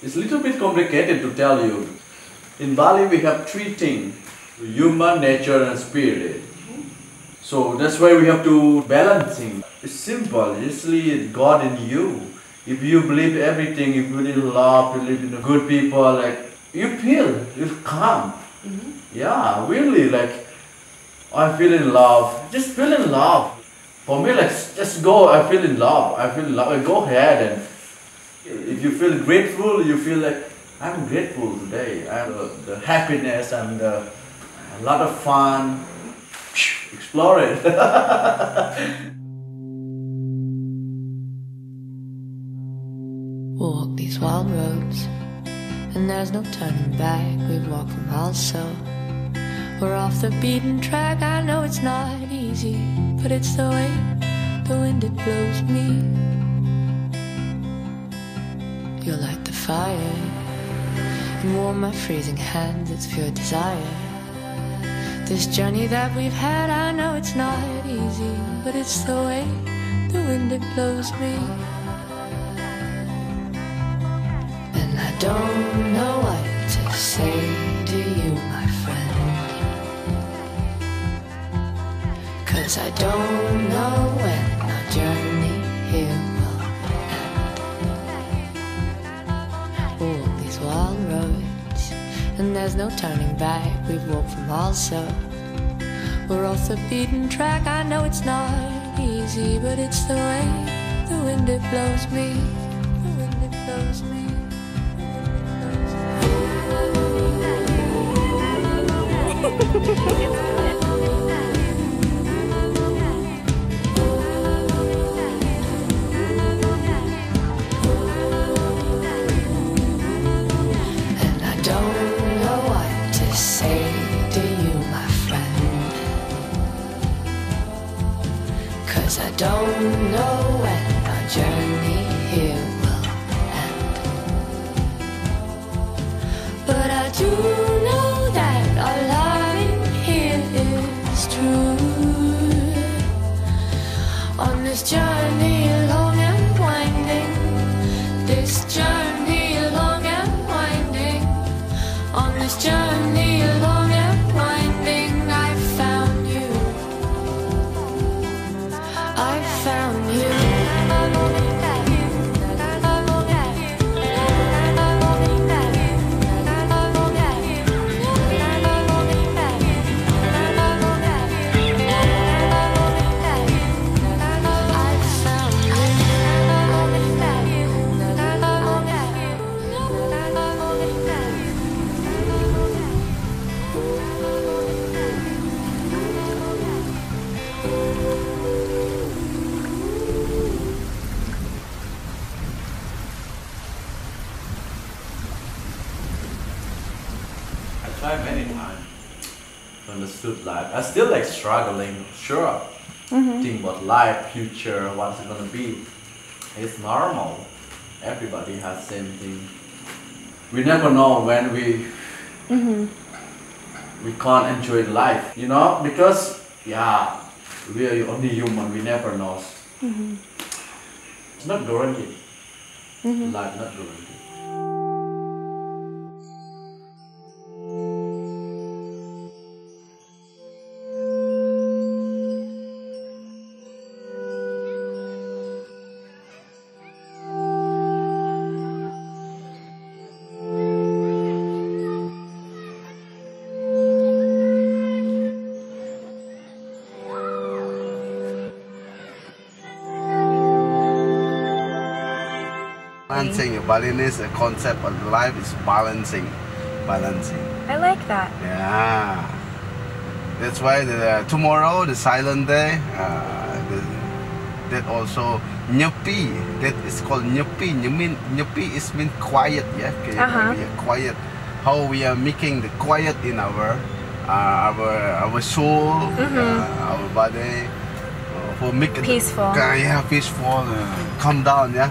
It's a little bit complicated to tell you. In Bali we have three things: human, nature and spirit. So that's why we have to balance things. It's simple, usually God in you. If you believe everything, if you believe in love, you believe in good people, like you calm. Yeah, really, like I feel in love. Just feel in love. For me, like just go. I feel in love. I feel in love. Go ahead, and if you feel grateful, you feel like I'm grateful today. I have the happiness and a lot of fun. Explore it. We'll walk these wild roads, and there's no turning back. We've walked for miles, so we're off the beaten track. I know it's not easy, but it's the way the wind it blows me. You'll light the fire and warm my freezing hands. It's pure desire. This journey that we've had, I know it's not easy, but it's the way the wind it blows me. And I don't know what to say to you, my friend, 'cause I don't know when our journey here will end. We'll walk these wild roads, and there's no turning back. We've walked for miles, so we're off the beaten track. I know it's not easy, but it's the way the wind it blows me. The wind it blows me. And I don't know what to say to you, my friend, 'cause I don't know when our journey here will end. But I do know that our line here is true. On this journey long and winding, this journey long and winding, on this journey long and winding, I found you. I found you. I tried many times. Understood life. I still like struggling. Sure. Think about life, future, what's it gonna be. It's normal. Everybody has same thing. We never know when we can't enjoy life, you know, because yeah, we are only human. We never know. It's not guaranteed. Life not guaranteed. Balancing, Balinese concept of life is balancing. I like that. Yeah. That's why tomorrow, the silent day, that also NYEPI, that is called NYEPI. NYEPI is mean quiet, yeah? Okay, we are quiet. How we are making the quiet in our soul, our body, for make it Peaceful. Yeah, peaceful, calm down, yeah.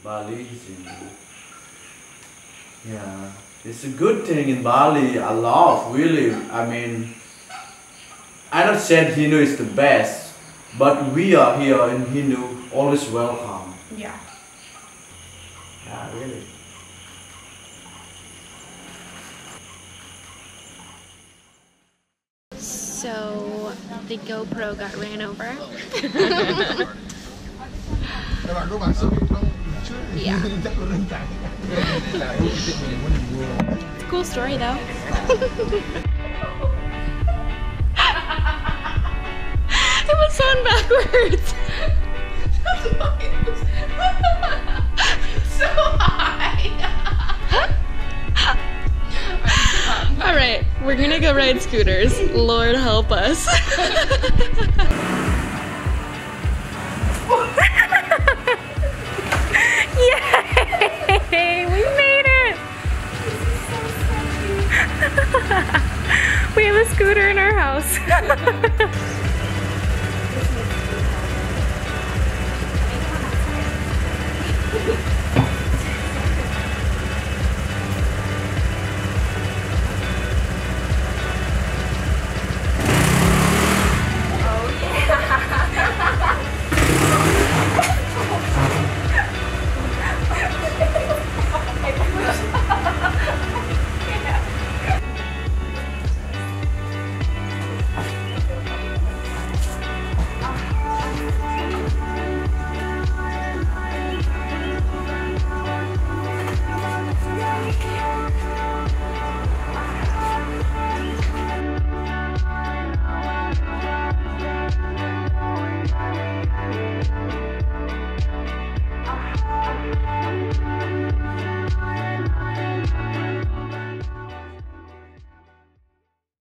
Balinese. Yeah, it's a good thing in Bali. I love really. I mean, I not said Hindu is the best, but we are here in Hindu always welcome. Yeah. Yeah, really. So the GoPro got ran over. Yeah. It's a cool story though. It was on backwards. So high. Alright, we're gonna go ride scooters. Lord help us. Yay! We made it! We have a scooter in our house.